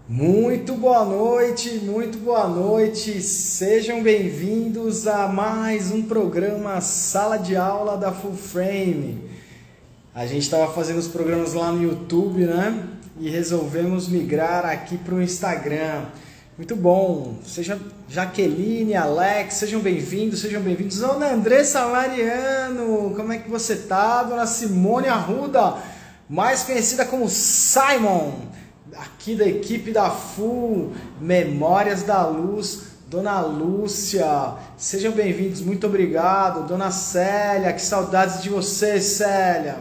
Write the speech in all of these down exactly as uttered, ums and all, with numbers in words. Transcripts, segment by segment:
Muito boa noite, muito boa noite, sejam bem-vindos a mais um programa Sala de Aula da Full Frame. A gente estava fazendo os programas lá no YouTube, né? E resolvemos migrar aqui para o Instagram. Muito bom, seja Jaqueline, Alex, sejam bem-vindos, sejam bem-vindos. Dona Andressa Mariano, como é que você tá? Dona Simone Arruda, mais conhecida como Simon, aqui da equipe da Full, Memórias da Luz, Dona Lúcia, sejam bem-vindos, muito obrigado. Dona Célia, que saudades de você, Célia.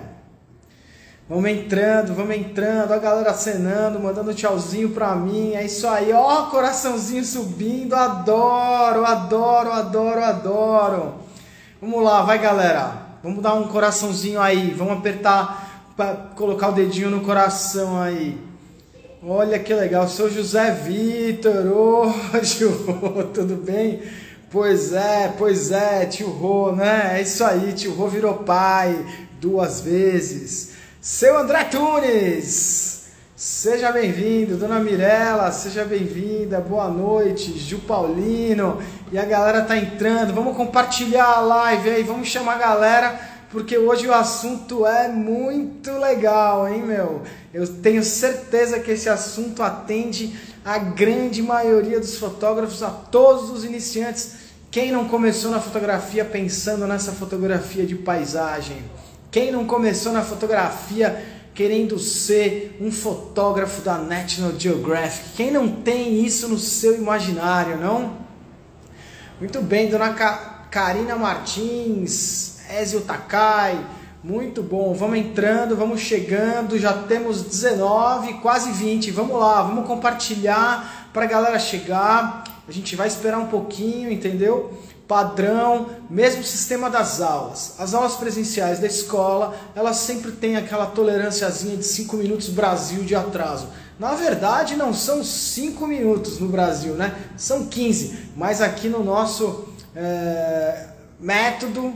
Vamos entrando, vamos entrando, a galera acenando, mandando tchauzinho pra mim, é isso aí, ó, coraçãozinho subindo, adoro, adoro, adoro, adoro. Vamos lá, vai galera, vamos dar um coraçãozinho aí, vamos apertar pra colocar o dedinho no coração aí. Olha que legal, sou José Vitor, ô tio Rô, tudo bem? Pois é, pois é, tio Rô, né? É isso aí, tio Rô virou pai duas vezes. Seu André Tunes, seja bem-vindo. Dona Mirella, seja bem-vinda, boa noite. Ju Paulino, e a galera tá entrando, vamos compartilhar a live aí, vamos chamar a galera, porque hoje o assunto é muito legal, hein, meu? Eu tenho certeza que esse assunto atende a grande maioria dos fotógrafos, a todos os iniciantes. Quem não começou na fotografia pensando nessa fotografia de paisagem? Quem não começou na fotografia querendo ser um fotógrafo da National Geographic? Quem não tem isso no seu imaginário, não? Muito bem, dona Ka- Karina Martins, Ezio Takai, muito bom, vamos entrando, vamos chegando, já temos dezenove, quase vinte, vamos lá, vamos compartilhar para a galera chegar, a gente vai esperar um pouquinho, entendeu? Padrão, mesmo sistema das aulas, as aulas presenciais da escola, elas sempre têm aquela tolerânciazinha de cinco minutos Brasil de atraso. Na verdade não são cinco minutos no Brasil, né? São quinze, mas aqui no nosso é, método,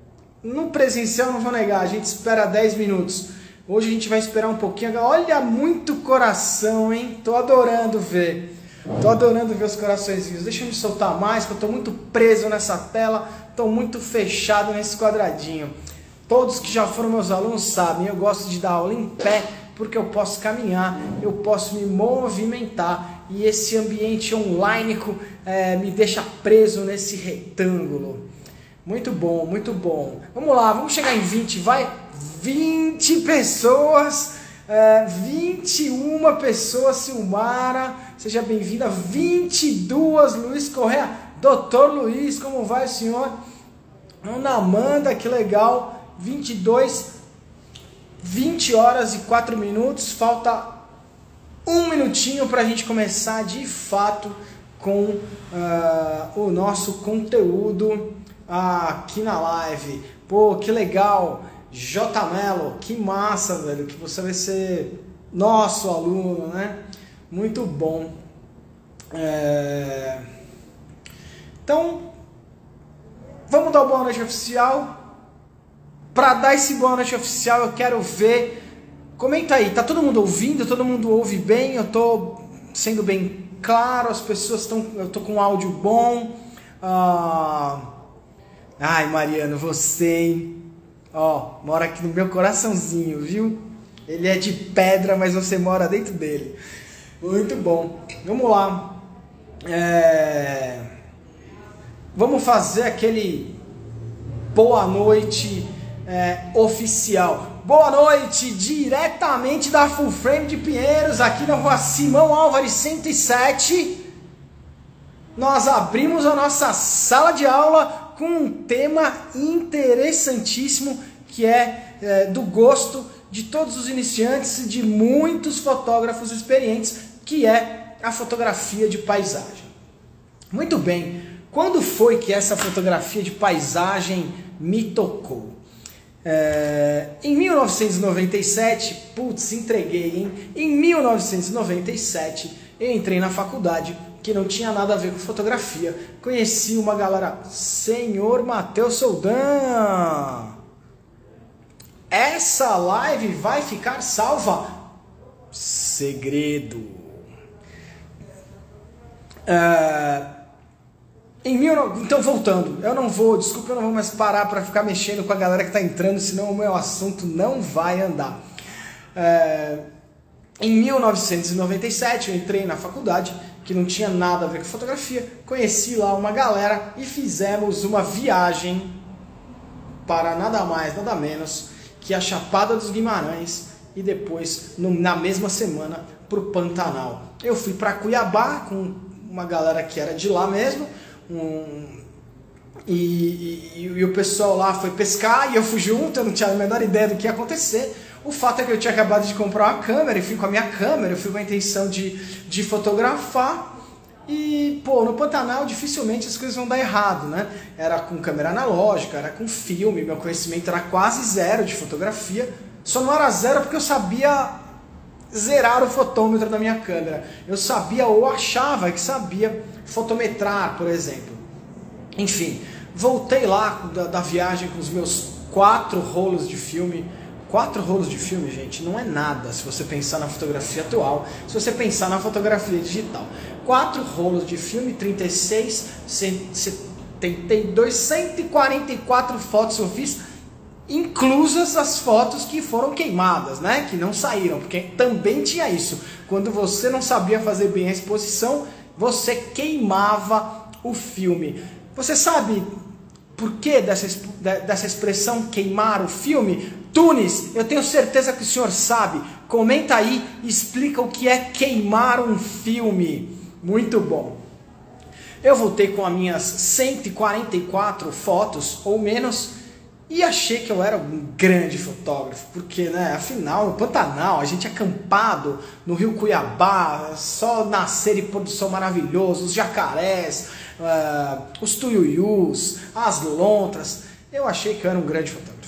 no presencial não vou negar, a gente espera dez minutos. Hoje a gente vai esperar um pouquinho. Olha, muito coração, hein? Tô adorando ver. Tô adorando ver os coraçõezinhos. Deixa eu me soltar mais, que eu tô muito preso nessa tela. Tô muito fechado nesse quadradinho. Todos que já foram meus alunos sabem, eu gosto de dar aula em pé, porque eu posso caminhar, eu posso me movimentar. E esse ambiente online é, me deixa preso nesse retângulo. Muito bom, muito bom. Vamos lá, vamos chegar em vinte, vai? vinte pessoas, é, vinte e uma pessoas, Silmara, seja bem-vinda. vinte e duas, Luiz Correia. Doutor Luiz, como vai o senhor? Ana Amanda, que legal. vinte e dois, vinte horas e quatro minutos, falta um minutinho para a gente começar de fato com uh, o nosso conteúdo aqui na live. Pô, que legal, J Melo, que massa, velho, que você vai ser nosso aluno, né? Muito bom. É... Então, vamos dar o boa noite oficial. Para dar esse boa noite oficial, eu quero ver. Comenta aí, tá todo mundo ouvindo? Todo mundo ouve bem? Eu tô sendo bem claro, as pessoas estão. Eu tô com um áudio bom. Ah... Ai, Mariano, você, hein? Ó, mora aqui no meu coraçãozinho, viu? Ele é de pedra, mas você mora dentro dele. Muito bom. Vamos lá. É... Vamos fazer aquele boa noite é, oficial. Boa noite, diretamente da Full Frame de Pinheiros, aqui na rua Simão Álvares cento e sete. Nós abrimos a nossa sala de aula com um tema interessantíssimo que é, é do gosto de todos os iniciantes e de muitos fotógrafos experientes, que é a fotografia de paisagem. Muito bem, quando foi que essa fotografia de paisagem me tocou? É, em mil novecentos e noventa e sete, putz, entreguei, hein? Em mil novecentos e noventa e sete, eu entrei na faculdade, que não tinha nada a ver com fotografia. Conheci uma galera, senhor Matheus Soldan. Essa live vai ficar salva? Segredo. É, em mil, então, voltando, eu não vou, desculpa, eu não vou mais parar para ficar mexendo com a galera que está entrando, senão o meu assunto não vai andar. É, em mil novecentos e noventa e sete eu entrei na faculdade, que não tinha nada a ver com fotografia, conheci lá uma galera e fizemos uma viagem para nada mais, nada menos que a Chapada dos Guimarães e depois, no, na mesma semana, para o Pantanal. Eu fui para Cuiabá com uma galera que era de lá mesmo, um, e, e, e o pessoal lá foi pescar e eu fui junto, eu não tinha a menor ideia do que ia acontecer. O fato é que eu tinha acabado de comprar uma câmera e fui com a minha câmera, eu fui com a intenção de, de fotografar. E, pô, no Pantanal dificilmente as coisas vão dar errado, né? Era com câmera analógica, era com filme, meu conhecimento era quase zero de fotografia. Só não era zero porque eu sabia zerar o fotômetro da minha câmera. Eu sabia ou achava que sabia fotometrar, por exemplo. Enfim, voltei lá da, da viagem com os meus quatro rolos de filme. Quatro rolos de filme, gente, não é nada se você pensar na fotografia atual, se você pensar na fotografia digital. Quatro rolos de filme, trinta e seis, setenta e dois, cento e quarenta e quatro fotos eu fiz, inclusas as fotos que foram queimadas, né? Que não saíram, porque também tinha isso. Quando você não sabia fazer bem a exposição, você queimava o filme. Você sabe por que dessa, dessa expressão queimar o filme? Tunes, eu tenho certeza que o senhor sabe. Comenta aí e explica o que é queimar um filme. Muito bom. Eu voltei com as minhas cento e quarenta e quatro fotos, ou menos, e achei que eu era um grande fotógrafo, porque, né, afinal, no Pantanal, a gente acampado no rio Cuiabá, só nascer e pôr do sol maravilhoso, os jacarés, uh, os tuiuius, as lontras. Eu achei que eu era um grande fotógrafo.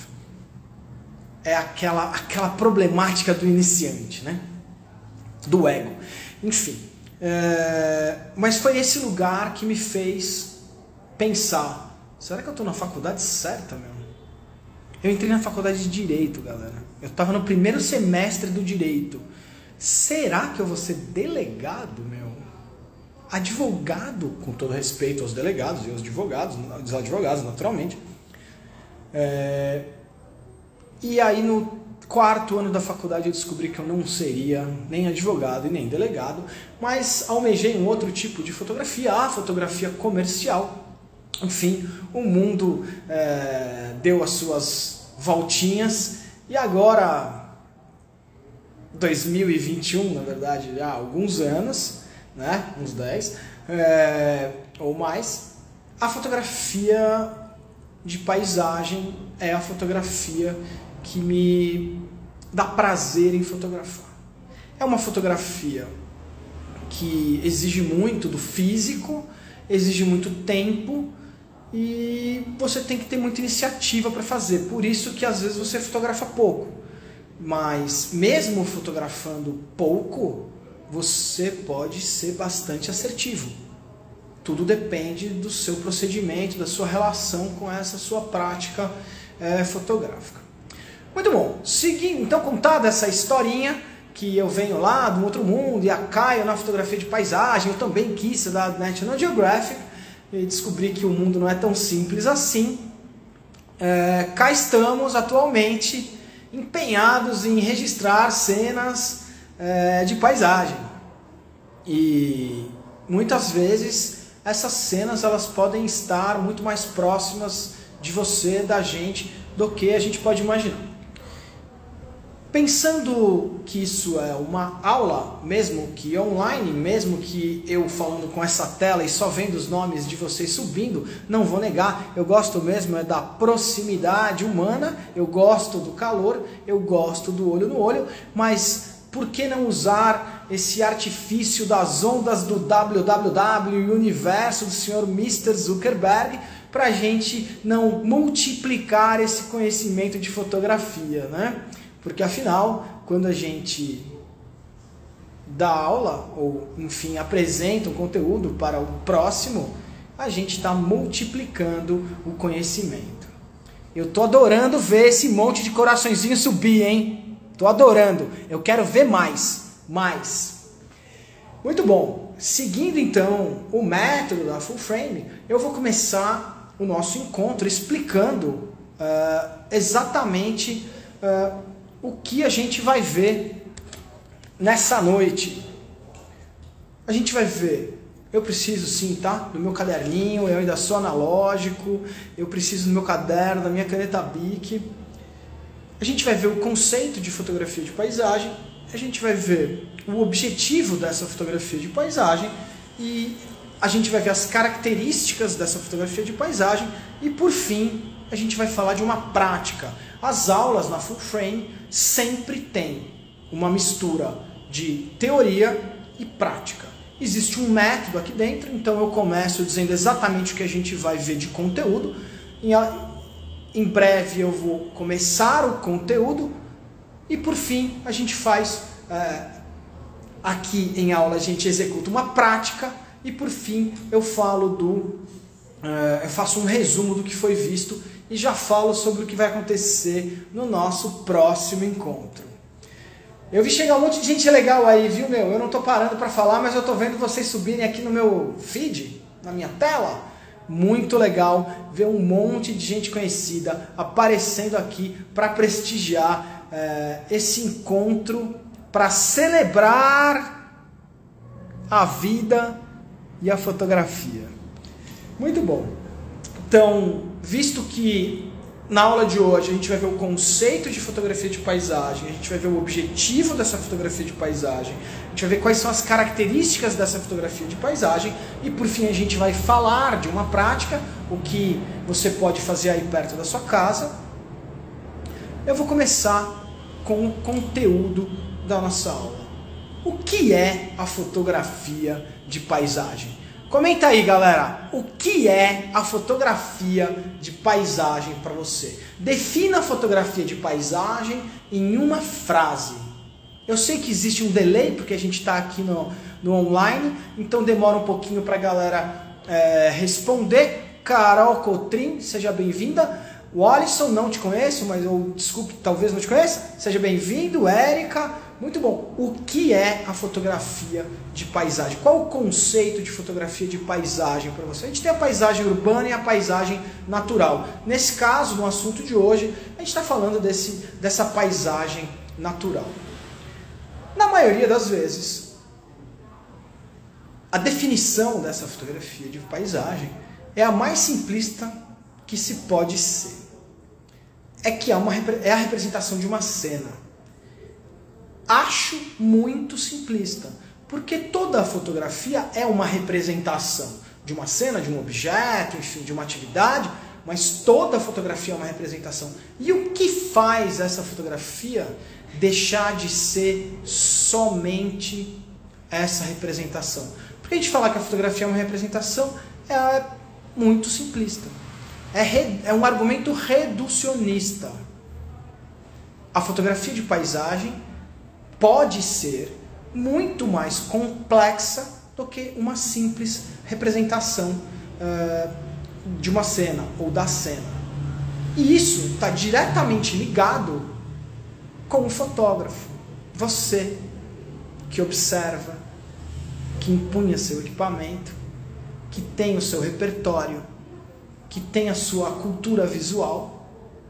É aquela, aquela problemática do iniciante, né? Do ego. Enfim. É, mas foi esse lugar que me fez pensar, será que eu estou na faculdade certa, meu? Eu entrei na faculdade de Direito, galera. Eu estava no primeiro semestre do Direito. Será que eu vou ser delegado, meu? Advogado, com todo respeito aos delegados e aos advogados, aos advogados, naturalmente. É... E aí no quarto ano da faculdade eu descobri que eu não seria nem advogado e nem delegado, mas almejei um outro tipo de fotografia, a fotografia comercial. Enfim, o mundo é, deu as suas voltinhas e agora, dois mil e vinte e um, na verdade, já há alguns anos, né, uns dez é, ou mais, a fotografia de paisagem é a fotografia que me dá prazer em fotografar. É uma fotografia que exige muito do físico, exige muito tempo e você tem que ter muita iniciativa para fazer. Por isso que às vezes você fotografa pouco. Mas mesmo fotografando pouco, você pode ser bastante assertivo. Tudo depende do seu procedimento, da sua relação com essa sua prática é, fotográfica. Muito bom, seguindo, então, contada essa historinha, que eu venho lá de um outro mundo e a caio na fotografia de paisagem, eu também quis ser da National Geographic e descobri que o mundo não é tão simples assim. É, cá estamos atualmente empenhados em registrar cenas é, de paisagem e muitas vezes essas cenas elas podem estar muito mais próximas de você, da gente, do que a gente pode imaginar. Pensando que isso é uma aula, mesmo que online, mesmo que eu falando com essa tela e só vendo os nomes de vocês subindo, não vou negar, eu gosto mesmo é da proximidade humana, eu gosto do calor, eu gosto do olho no olho, mas por que não usar esse artifício das ondas do W W W e o universo do senhor mister Zuckerberg para a gente não multiplicar esse conhecimento de fotografia, né? Porque afinal, quando a gente dá aula, ou enfim, apresenta um conteúdo para o próximo, a gente está multiplicando o conhecimento. Eu tô adorando ver esse monte de coraçõezinho subir, hein? Tô adorando. Eu quero ver mais, mais. Muito bom. Seguindo então o método da Full Frame, eu vou começar o nosso encontro explicando uh, exatamente uh, o que a gente vai ver nessa noite. A gente vai ver, eu preciso sim, tá? Do meu caderninho, eu ainda sou analógico, eu preciso do meu caderno, da minha caneta Bic. A gente vai ver o conceito de fotografia de paisagem, a gente vai ver o objetivo dessa fotografia de paisagem e a gente vai ver as características dessa fotografia de paisagem e, por fim, a gente vai falar de uma prática. As aulas na Full Frame sempre tem uma mistura de teoria e prática. Existe um método aqui dentro, então eu começo dizendo exatamente o que a gente vai ver de conteúdo. Em breve eu vou começar o conteúdo e, por fim, a gente faz, é, aqui em aula a gente executa uma prática e, por fim, eu falo do, é, eu faço um resumo do que foi visto e já falo sobre o que vai acontecer no nosso próximo encontro. Eu vi chegar um monte de gente legal aí, viu, meu? Eu não tô parando para falar, mas eu tô vendo vocês subirem aqui no meu feed, na minha tela. Muito legal ver um monte de gente conhecida aparecendo aqui para prestigiar é, esse encontro, para celebrar a vida e a fotografia. Muito bom. Então, visto que na aula de hoje a gente vai ver o conceito de fotografia de paisagem, a gente vai ver o objetivo dessa fotografia de paisagem, a gente vai ver quais são as características dessa fotografia de paisagem e, por fim, a gente vai falar de uma prática, o que você pode fazer aí perto da sua casa. Eu vou começar com o conteúdo da nossa aula. O que é a fotografia de paisagem? Comenta aí, galera, o que é a fotografia de paisagem para você? Defina a fotografia de paisagem em uma frase. Eu sei que existe um delay, porque a gente está aqui no, no online, então demora um pouquinho para a galera é, responder. Carol Cotrim, seja bem-vinda. O Alisson, não te conheço, mas eu desculpe, talvez não te conheça. Seja bem-vindo, Érica. Muito bom. O que é a fotografia de paisagem? Qual o conceito de fotografia de paisagem para você? A gente tem a paisagem urbana e a paisagem natural. Nesse caso, no assunto de hoje, a gente está falando desse, dessa paisagem natural. Na maioria das vezes, a definição dessa fotografia de paisagem é a mais simplista que se pode ser. É que é, uma, é a representação de uma cena. Acho muito simplista, porque toda a fotografia é uma representação de uma cena, de um objeto, enfim, de uma atividade, mas toda a fotografia é uma representação. E o que faz essa fotografia deixar de ser somente essa representação? Porque a gente falar que a fotografia é uma representação é muito simplista. É, re, é um argumento reducionista. A fotografia de paisagem pode ser muito mais complexa do que uma simples representação uh, de uma cena ou da cena. E isso está diretamente ligado com o fotógrafo. Você que observa, que empunha seu equipamento, que tem o seu repertório, que tem a sua cultura visual,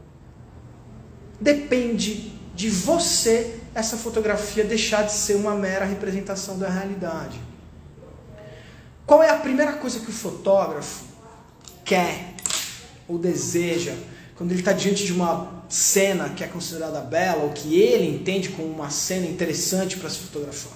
depende de você essa fotografia deixar de ser uma mera representação da realidade. Qual é a primeira coisa que o fotógrafo quer ou deseja quando ele está diante de uma cena que é considerada bela ou que ele entende como uma cena interessante para se fotografar?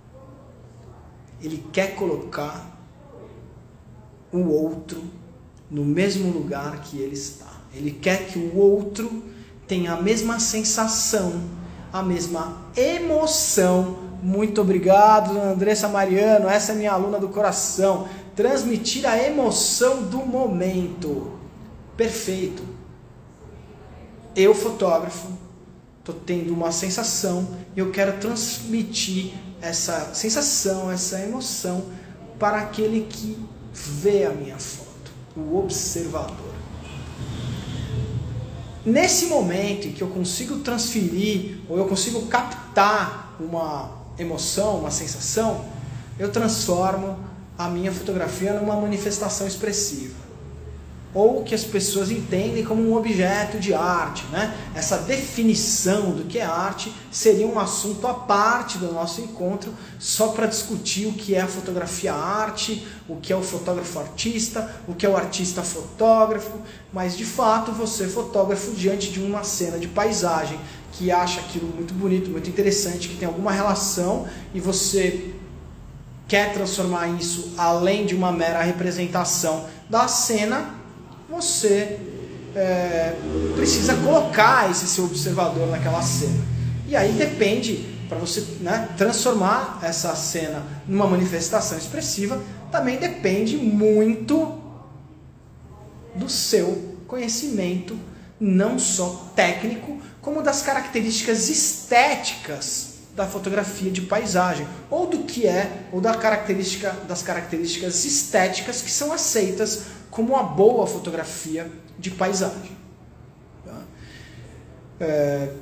Ele quer colocar o outro no mesmo lugar que ele está. Ele quer que o outro tenha a mesma sensação, a mesma emoção. Muito obrigado, Andressa Mariano, essa é minha aluna do coração. Transmitir a emoção do momento. Perfeito. Eu, fotógrafo, estou tendo uma sensação e eu quero transmitir essa sensação, essa emoção para aquele que vê a minha foto, o observador. Nesse momento em que eu consigo transferir ou eu consigo captar uma emoção, uma sensação, eu transformo a minha fotografia numa manifestação expressiva, ou que as pessoas entendem como um objeto de arte, né? Essa definição do que é arte seria um assunto à parte do nosso encontro, só para discutir o que é a fotografia arte, o que é o fotógrafo artista, o que é o artista fotógrafo, mas de fato você, fotógrafo, diante de uma cena de paisagem, que acha aquilo muito bonito, muito interessante, que tem alguma relação, e você quer transformar isso além de uma mera representação da cena, você é, precisa colocar esse seu observador naquela cena. E aí depende, para você, né, transformar essa cena numa manifestação expressiva, também depende muito do seu conhecimento, não só técnico, como das características estéticas da fotografia de paisagem, ou do que é, ou da característica, das características estéticas que são aceitas como uma boa fotografia de paisagem. Tá? É...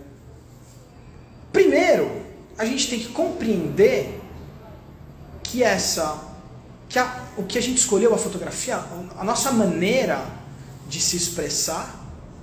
Primeiro, a gente tem que compreender que essa, que a, o que a gente escolheu, a fotografia, a nossa maneira de se expressar,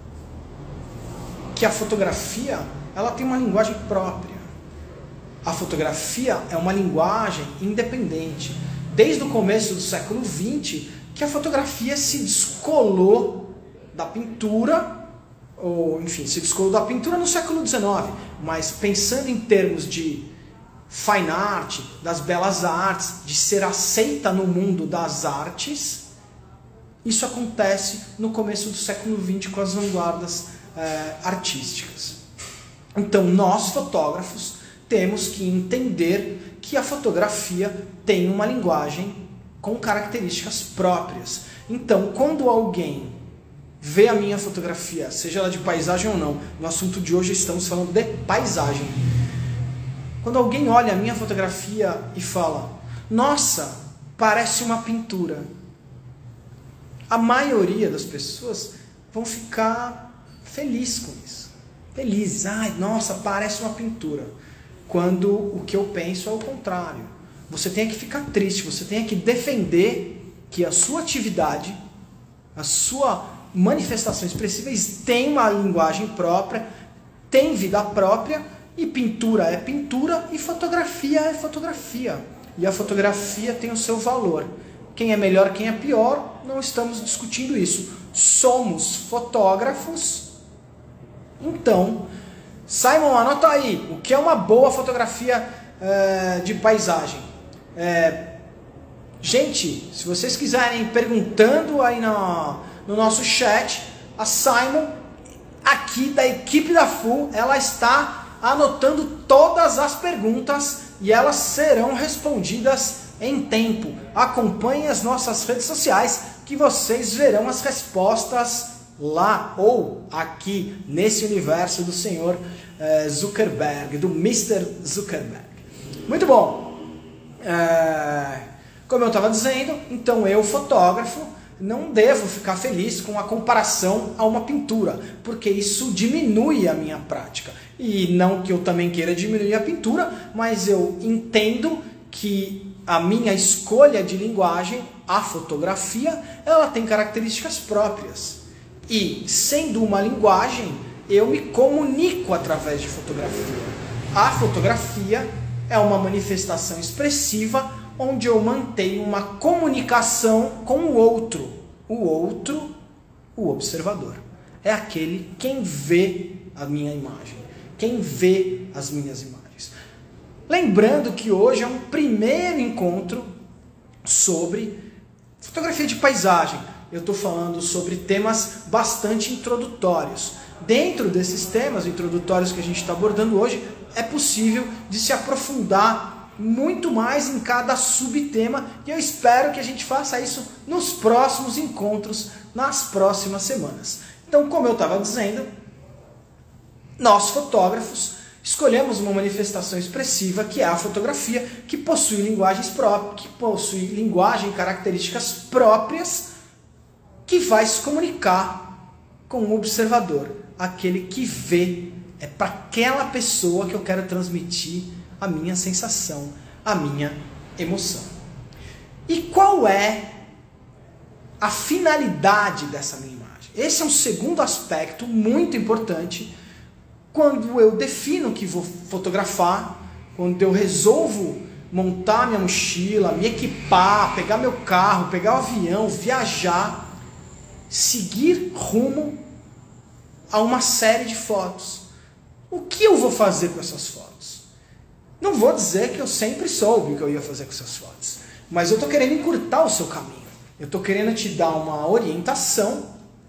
que a fotografia, ela tem uma linguagem própria. A fotografia é uma linguagem independente. Desde o começo do século vinte, que a fotografia se descolou da pintura, ou enfim, se descolou da pintura no século dezenove, mas pensando em termos de fine art, das belas artes, de ser aceita no mundo das artes, isso acontece no começo do século vinte com as vanguardas eh, artísticas. Então nós, fotógrafos, temos que entender que a fotografia tem uma linguagem com características próprias. Então, quando alguém vê a minha fotografia, seja ela de paisagem ou não, no assunto de hoje estamos falando de paisagem. Quando alguém olha a minha fotografia e fala, nossa, parece uma pintura, a maioria das pessoas vão ficar felizes com isso. Felizes. Ai, nossa, parece uma pintura. Quando o que eu penso é o contrário. Você tem que ficar triste, você tem que defender que a sua atividade, a sua manifestação expressiva tem uma linguagem própria, tem vida própria, e pintura é pintura e fotografia é fotografia. E a fotografia tem o seu valor. Quem é melhor, quem é pior, não estamos discutindo isso. Somos fotógrafos. Então, Simon, anota aí, o que é uma boa fotografia é, de paisagem? É, gente, se vocês quiserem ir perguntando aí no, no nosso chat, a Simon, aqui da equipe da Full, ela está anotando todas as perguntas e elas serão respondidas em tempo. Acompanhem as nossas redes sociais que vocês verão as respostas lá ou aqui nesse universo do senhor eh, Zuckerberg, do mister Zuckerberg. Muito bom. É, como eu estava dizendo, então eu, fotógrafo, não devo ficar feliz com a comparação a uma pintura, porque isso diminui a minha prática. E não que eu também queira diminuir a pintura, mas eu entendo que a minha escolha de linguagem, a fotografia, ela tem características próprias. E, sendo uma linguagem, eu me comunico através de fotografia. A fotografia é uma manifestação expressiva onde eu mantenho uma comunicação com o outro. O outro, o observador. É aquele quem vê a minha imagem, quem vê as minhas imagens. Lembrando que hoje é um primeiro encontro sobre fotografia de paisagem. Eu estou falando sobre temas bastante introdutórios. Dentro desses temas introdutórios que a gente está abordando hoje, é possível de se aprofundar muito mais em cada subtema, e eu espero que a gente faça isso nos próximos encontros, nas próximas semanas. Então, como eu estava dizendo, nós fotógrafos escolhemos uma manifestação expressiva que é a fotografia, que possui linguagens próprias, que possui linguagem, características próprias, que vai se comunicar com o observador, aquele que vê. É para aquela pessoa que eu quero transmitir a minha sensação, a minha emoção. E qual é a finalidade dessa minha imagem? Esse é um segundo aspecto muito importante quando eu defino que vou fotografar, quando eu resolvo montar minha mochila, me equipar, pegar meu carro, pegar o avião, viajar, seguir rumo a uma série de fotos. O que eu vou fazer com essas fotos? Não vou dizer que eu sempre soube o que eu ia fazer com essas fotos, mas eu estou querendo encurtar o seu caminho. Eu estou querendo te dar uma orientação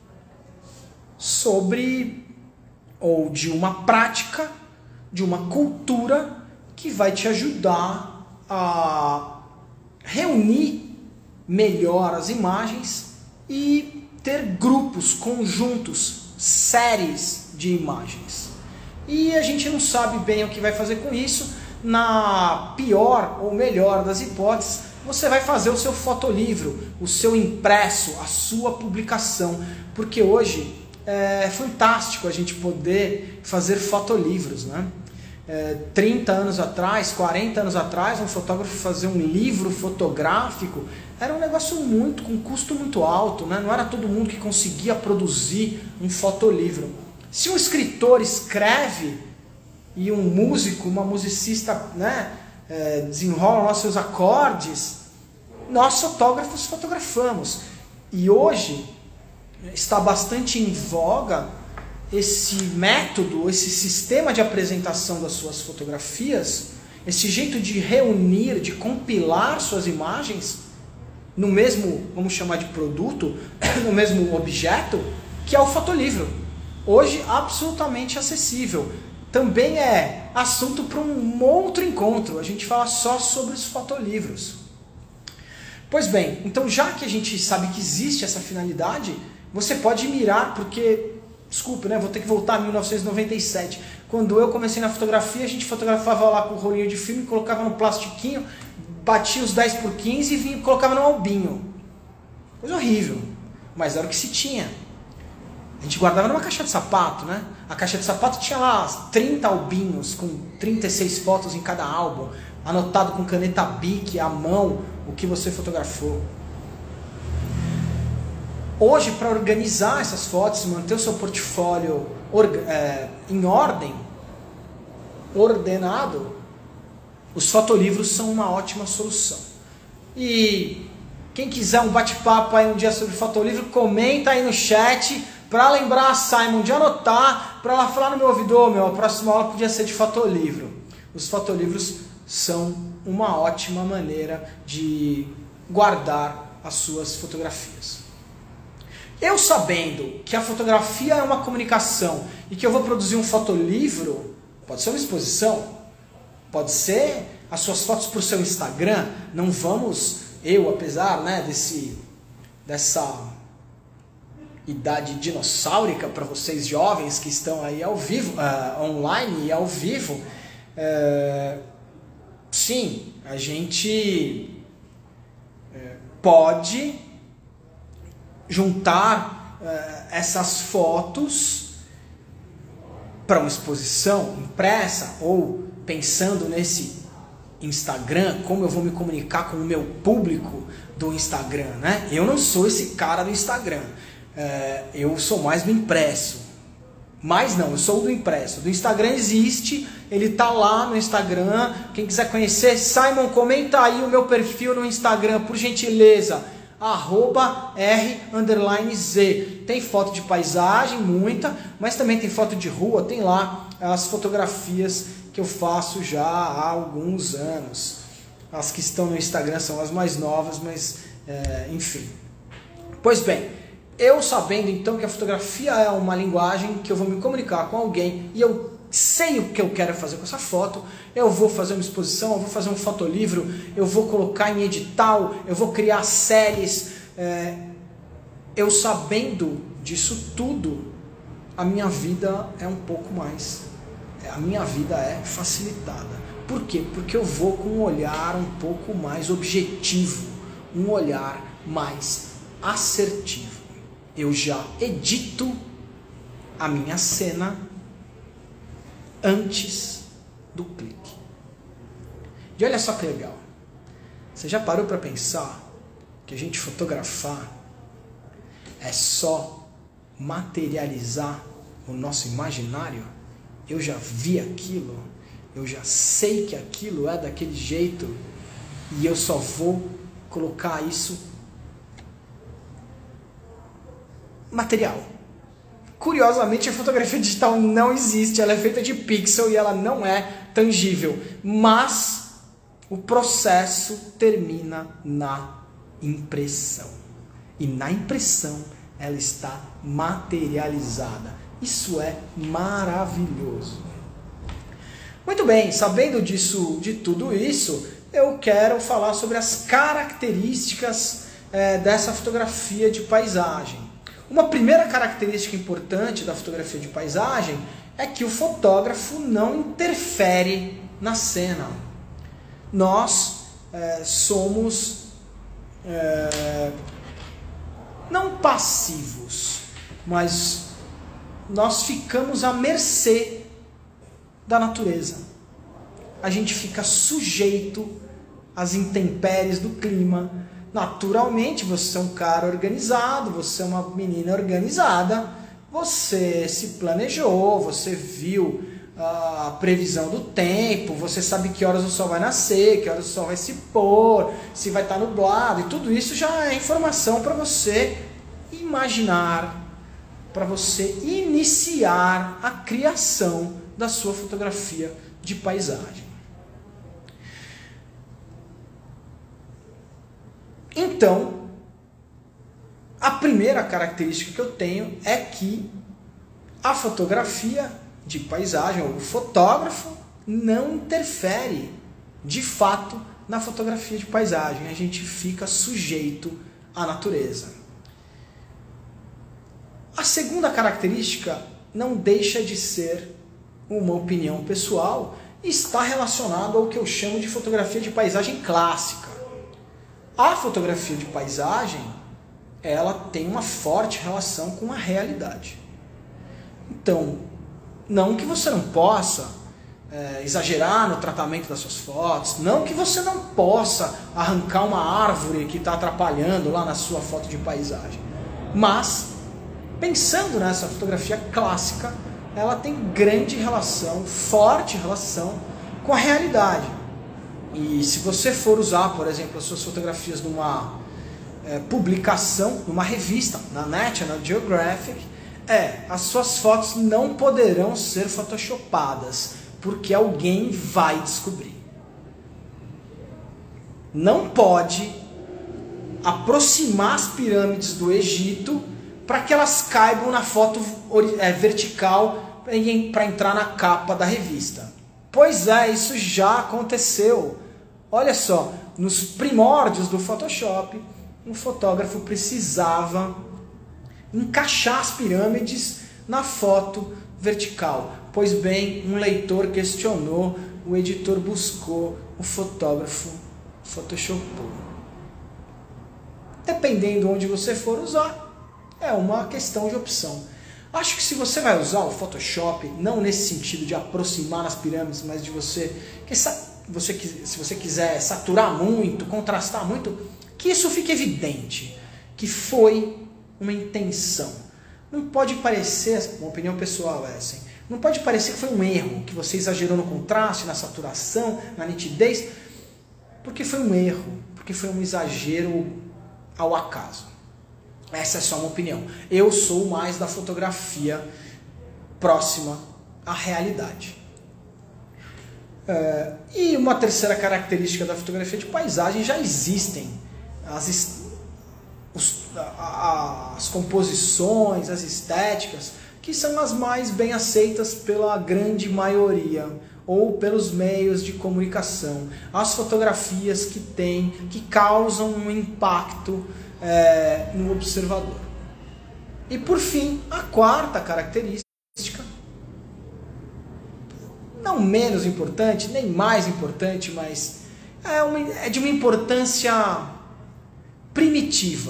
sobre, ou de uma prática, de uma cultura que vai te ajudar a reunir melhor as imagens e ter grupos, conjuntos, séries de imagens. E a gente não sabe bem o que vai fazer com isso. Na pior ou melhor das hipóteses, você vai fazer o seu fotolivro, o seu impresso, a sua publicação, porque hoje é fantástico a gente poder fazer fotolivros, né? É, trinta anos atrás, quarenta anos atrás, um fotógrafo fazer um livro fotográfico era um negócio muito, com custo muito alto, né? Não era todo mundo que conseguia produzir um fotolivro. Se um escritor escreve e um músico, uma musicista, né, é, desenrolam lá seus acordes, nós fotógrafos fotografamos. E hoje está bastante em voga esse método, esse sistema de apresentação das suas fotografias, esse jeito de reunir, de compilar suas imagens no mesmo, vamos chamar de produto, no mesmo objeto, que é o fotolivro. Hoje absolutamente acessível. Também é assunto para um outro encontro, a gente fala só sobre os fotolivros. Pois bem, então já que a gente sabe que existe essa finalidade, você pode mirar, porque, desculpe, né, vou ter que voltar a mil novecentos e noventa e sete. Quando eu comecei na fotografia, a gente fotografava lá com o rolinho de filme, colocava no plastiquinho, batia os dez por quinze e vinha, colocava no albinho. Coisa horrível, mas era o que se tinha. A gente guardava numa caixa de sapato, né? A caixa de sapato tinha lá trinta albinhos, com trinta e seis fotos em cada álbum, anotado com caneta Bic, à mão, o que você fotografou. Hoje, para organizar essas fotos, manter o seu portfólio é, em ordem, ordenado, os fotolivros são uma ótima solução. E quem quiser um bate-papo aí um dia sobre fotolivro, comenta aí no chat, para lembrar a Simon de anotar, para ela falar no meu ouvido, oh, meu, a próxima aula podia ser de fotolivro. Os fotolivros são uma ótima maneira de guardar as suas fotografias. Eu sabendo que a fotografia é uma comunicação e que eu vou produzir um fotolivro, pode ser uma exposição, pode ser as suas fotos para o seu Instagram, não vamos, eu apesar, né, desse, dessa idade dinossáurica para vocês jovens que estão aí ao vivo, uh, online e ao vivo, uh, sim, a gente uh, pode juntar uh, essas fotos para uma exposição impressa ou pensando nesse Instagram, como eu vou me comunicar com o meu público do Instagram, né? Eu não sou esse cara do Instagram. É, eu sou mais do impresso. Mas não, eu sou do impresso. Do Instagram existe, ele tá lá no Instagram. Quem quiser conhecer, Simon, comenta aí o meu perfil no Instagram, por gentileza. Arroba R underline Z. Tem foto de paisagem, muita, mas também tem foto de rua, tem lá as fotografias que eu faço já há alguns anos. As que estão no Instagram são as mais novas, mas é, enfim. Pois bem, eu sabendo então que a fotografia é uma linguagem que eu vou me comunicar com alguém e eu sei o que eu quero fazer com essa foto, eu vou fazer uma exposição, eu vou fazer um fotolivro, eu vou colocar em edital, eu vou criar séries. É, eu sabendo disso tudo, a minha vida é um pouco mais, a minha vida é facilitada. Por quê? Porque eu vou com um olhar um pouco mais objetivo, um olhar mais assertivo. Eu já edito a minha cena antes do clique. E olha só que legal. Você já parou para pensar que a gente fotografar é só materializar o nosso imaginário? Eu já vi aquilo, eu já sei que aquilo é daquele jeito e eu só vou colocar isso material. Curiosamente, a fotografia digital não existe, ela é feita de pixel e ela não é tangível, mas o processo termina na impressão. E na impressão ela está materializada. Isso é maravilhoso. Muito bem, sabendo disso, de tudo isso, eu quero falar sobre as características é, dessa fotografia de paisagem. Uma primeira característica importante da fotografia de paisagem é que o fotógrafo não interfere na cena. Nós é, somos é, não passivos, mas nós ficamos à mercê da natureza. A gente fica sujeito às intempéries do clima. Naturalmente, você é um cara organizado, você é uma menina organizada, você se planejou, você viu a previsão do tempo, você sabe que horas o sol vai nascer, que horas o sol vai se pôr, se vai estar nublado, e tudo isso já é informação para você imaginar, para você iniciar a criação da sua fotografia de paisagem. Então, a primeira característica que eu tenho é que a fotografia de paisagem, ou o fotógrafo, não interfere de fato na fotografia de paisagem. A gente fica sujeito à natureza. A segunda característica não deixa de ser uma opinião pessoal e está relacionado ao que eu chamo de fotografia de paisagem clássica. A fotografia de paisagem, ela tem uma forte relação com a realidade. Então, não que você não possa é, exagerar no tratamento das suas fotos, não que você não possa arrancar uma árvore que está atrapalhando lá na sua foto de paisagem, mas, pensando nessa fotografia clássica, ela tem grande relação, forte relação com a realidade. E se você for usar, por exemplo, as suas fotografias numa é, publicação, numa revista, na National Geographic, é, as suas fotos não poderão ser photoshopadas, porque alguém vai descobrir. Não pode aproximar as pirâmides do Egito para que elas caibam na foto é, vertical para entrar na capa da revista. Pois é, isso já aconteceu. Olha só, nos primórdios do Photoshop, um fotógrafo precisava encaixar as pirâmides na foto vertical. Pois bem, um leitor questionou, o editor buscou, o fotógrafo photoshopou. Dependendo onde você for usar, é uma questão de opção. Acho que se você vai usar o Photoshop, não nesse sentido de aproximar nas pirâmides, mas de você, que você se você quiser saturar muito, contrastar muito, que isso fique evidente, que foi uma intenção. Não pode parecer, uma opinião pessoal é assim, não pode parecer que foi um erro, que você exagerou no contraste, na saturação, na nitidez, porque foi um erro, porque foi um exagero ao acaso. Essa é só uma opinião. Eu sou mais da fotografia próxima à realidade. É, e uma terceira característica da fotografia de paisagem, já existem as, os, as composições, as estéticas, que são as mais bem aceitas pela grande maioria, ou pelos meios de comunicação. As fotografias que têm, que causam um impacto É, no observador. E por fim, a quarta característica, não menos importante, nem mais importante, mas é, uma, é de uma importância primitiva,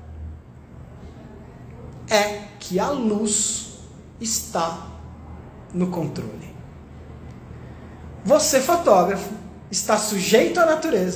é que a luz está no controle. Você, fotógrafo, está sujeito à natureza,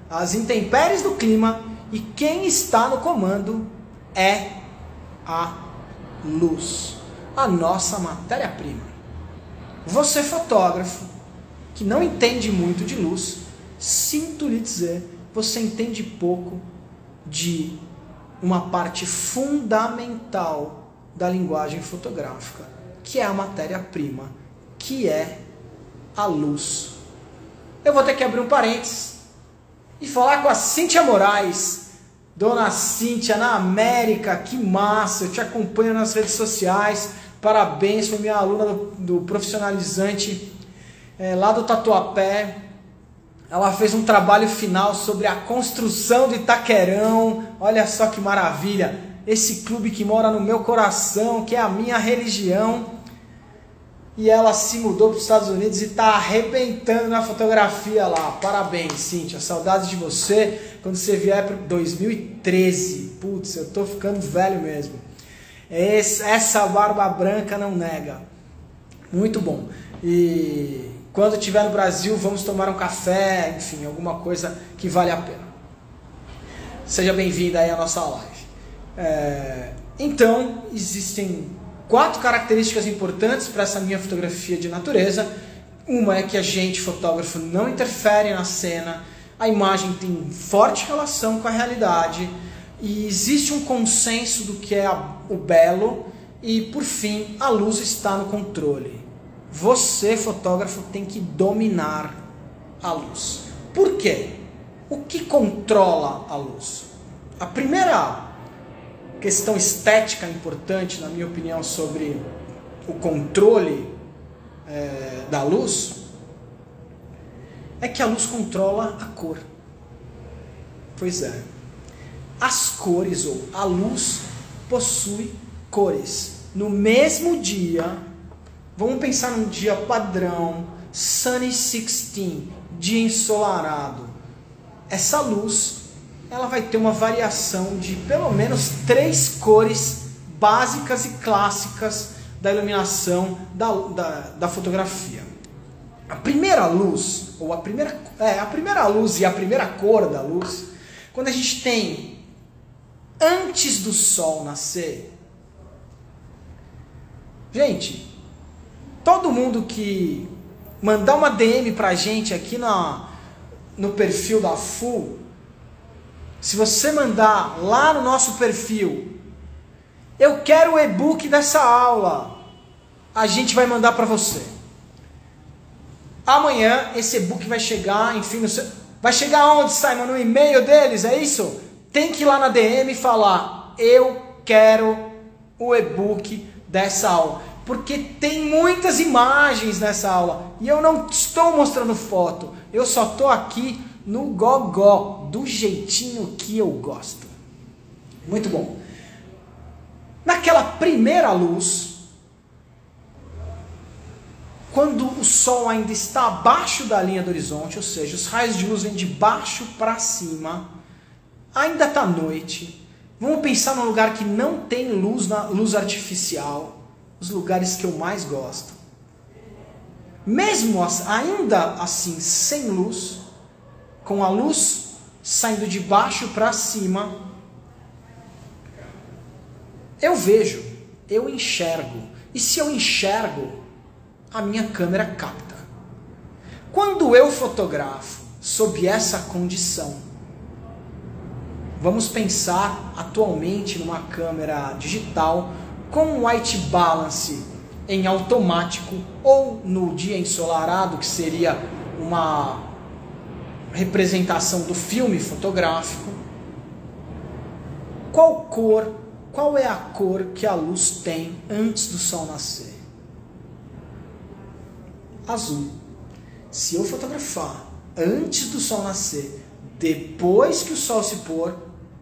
às intempéries do clima, e quem está no comando é a luz, a nossa matéria-prima. Você, fotógrafo, que não entende muito de luz, sinto lhe dizer, você entende pouco de uma parte fundamental da linguagem fotográfica, que é a matéria-prima, que é a luz. Eu vou ter que abrir um parênteses e falar com a Cíntia Moraes. Dona Cíntia, na América, que massa, eu te acompanho nas redes sociais, parabéns, foi minha aluna do, do profissionalizante é, lá do Tatuapé. Ela fez um trabalho final sobre a construção do Itaquerão, olha só que maravilha, esse clube que mora no meu coração, que é a minha religião. E ela se mudou para os Estados Unidos e está arrebentando na fotografia lá. Parabéns, Cíntia. Saudades de você quando você vier para dois mil e treze. Putz, eu tô ficando velho mesmo. Esse, essa barba branca não nega. Muito bom. E quando estiver no Brasil, vamos tomar um café, enfim, alguma coisa que vale a pena. Seja bem-vinda aí à nossa live. É, então, existem quatro características importantes para essa minha fotografia de natureza. Uma é que a gente, fotógrafo, não interfere na cena, a imagem tem forte relação com a realidade e existe um consenso do que é a, o belo e, por fim, a luz está no controle. Você, fotógrafo, tem que dominar a luz. Por quê? O que controla a luz? A primeira questão estética importante, na minha opinião, sobre o controle é, da luz, é que a luz controla a cor. Pois é. As cores, ou a luz, possui cores. No mesmo dia, vamos pensar num dia padrão, Sunny sixteen, dia ensolarado. Essa luz, ela vai ter uma variação de pelo menos três cores básicas e clássicas da iluminação da, da, da fotografia. A primeira luz, ou a primeira, é, a primeira luz e a primeira cor da luz, quando a gente tem antes do sol nascer. Gente, todo mundo que mandar uma D M pra gente aqui na, no perfil da F U, se você mandar lá no nosso perfil, eu quero o e-book dessa aula, a gente vai mandar para você. Amanhã esse e-book vai chegar, enfim, no seu... vai chegar onde, Simon? No e-mail deles, é isso? Tem que ir lá na D M e falar, eu quero o e-book dessa aula. Porque tem muitas imagens nessa aula e eu não estou mostrando foto, eu só estou aqui no gogó, do jeitinho que eu gosto. Muito bom. Naquela primeira luz, quando o sol ainda está abaixo da linha do horizonte, ou seja, os raios de luz vêm de baixo para cima, ainda está noite, vamos pensar num lugar que não tem luz, na, luz artificial, os lugares que eu mais gosto. Mesmo ainda assim, sem luz, com a luz saindo de baixo para cima, eu vejo, eu enxergo. E se eu enxergo, a minha câmera capta. Quando eu fotografo sob essa condição, vamos pensar atualmente numa câmera digital com white balance em automático ou no dia ensolarado, que seria uma representação do filme fotográfico. Qual cor, qual é a cor que a luz tem antes do sol nascer? Azul. Se eu fotografar antes do sol nascer, depois que o sol se pôr,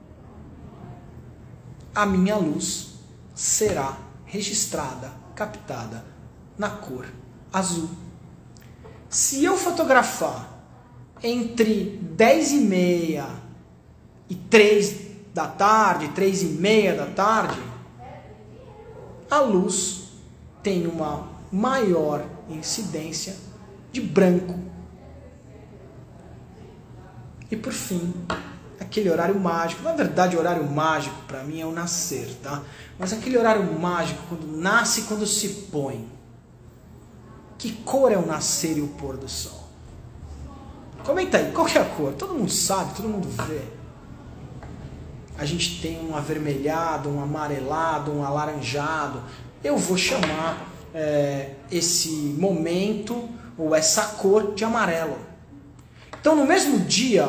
a minha luz será registrada, captada na cor azul. Se eu fotografar entre dez e meia e três da tarde, três e meia da tarde, a luz tem uma maior incidência de branco. E por fim, aquele horário mágico. Na verdade, o horário mágico para mim é o nascer, tá? Mas aquele horário mágico, quando nasce e quando se põe. Que cor é o nascer e o pôr do sol? Comenta aí, qual que é a cor? Todo mundo sabe, todo mundo vê. A gente tem um avermelhado, um amarelado, um alaranjado. Eu vou chamar é, esse momento ou essa cor de amarelo. Então, no mesmo dia,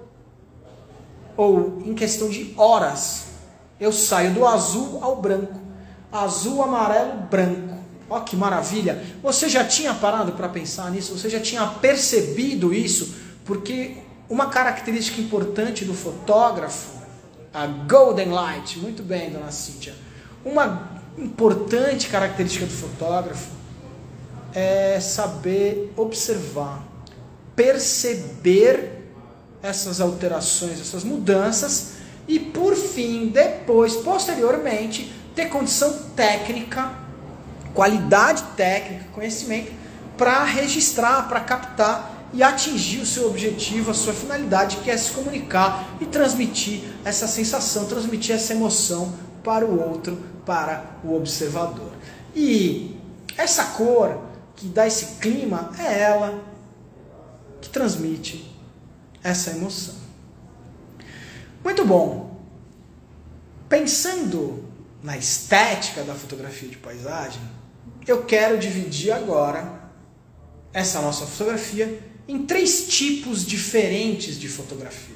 ou em questão de horas, eu saio do azul ao branco. Azul, amarelo, branco. Ó, que maravilha! Você já tinha parado para pensar nisso? Você já tinha percebido isso? Porque uma característica importante do fotógrafo, a Golden Light, muito bem, dona Cíntia, uma importante característica do fotógrafo é saber observar, perceber essas alterações, essas mudanças e, por fim, depois, posteriormente, ter condição técnica, qualidade técnica, conhecimento para registrar, para captar e atingir o seu objetivo, a sua finalidade, que é se comunicar e transmitir essa sensação, transmitir essa emoção para o outro, para o observador. E essa cor que dá esse clima é ela que transmite essa emoção. Muito bom. Pensando na estética da fotografia de paisagem, eu quero dividir agora essa nossa fotografia em três tipos diferentes de fotografia.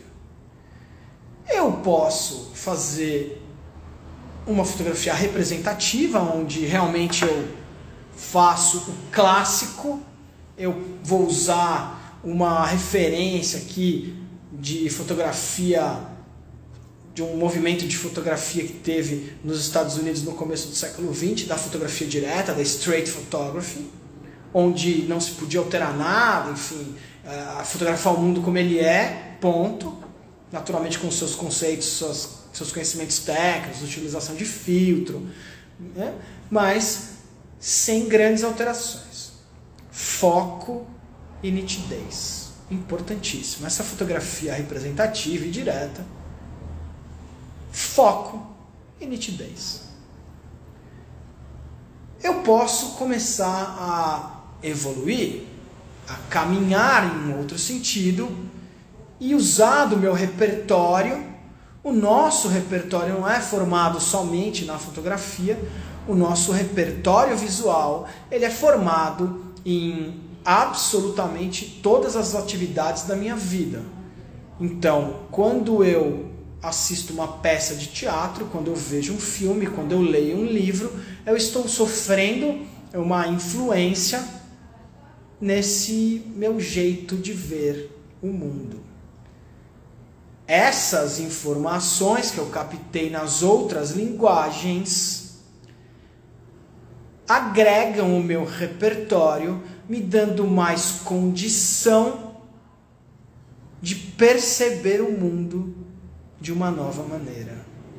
Eu posso fazer uma fotografia representativa, onde realmente eu faço o clássico, eu vou usar uma referência aqui de fotografia, de um movimento de fotografia que teve nos Estados Unidos no começo do século vinte, da fotografia direta, da straight photography, onde não se podia alterar nada, enfim, uh, fotografar o mundo como ele é, ponto, naturalmente com seus conceitos, suas, seus conhecimentos técnicos, utilização de filtro, né? Mas sem grandes alterações. Foco e nitidez, importantíssimo. Essa fotografia representativa e direta, foco e nitidez. Eu posso começar a evoluir, a caminhar em um outro sentido e usar do meu repertório. O nosso repertório não é formado somente na fotografia, o nosso repertório visual ele é formado em absolutamente todas as atividades da minha vida. Então, quando eu assisto uma peça de teatro, quando eu vejo um filme, quando eu leio um livro, eu estou sofrendo uma influência nesse meu jeito de ver o mundo. Essas informações que eu captei nas outras linguagens agregam o meu repertório, me dando mais condição de perceber o mundo de uma nova maneira.